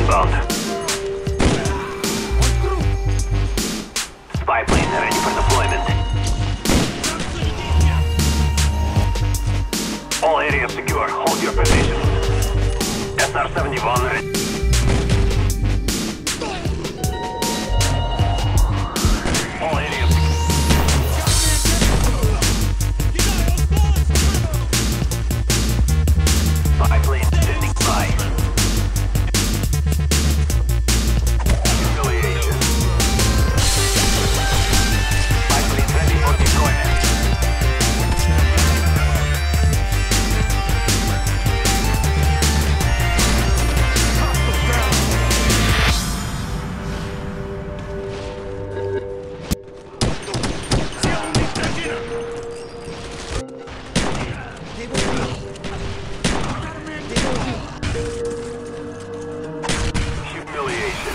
inbound. Spy plane ready for deployment. All areas secure. Hold your positions. SR-71 ready. All areas spy plane standing by. Humiliation. Spy plane ready for deployment. Humiliation.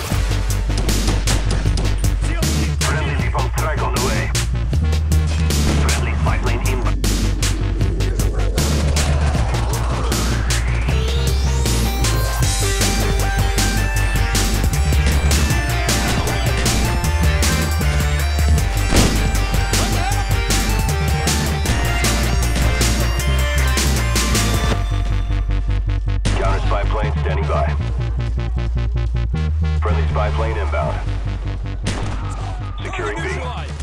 Friendly default strike on the way. Friendly spy plane inbound. Counter spy plane standing by. Friendly spy plane inbound. Securing B.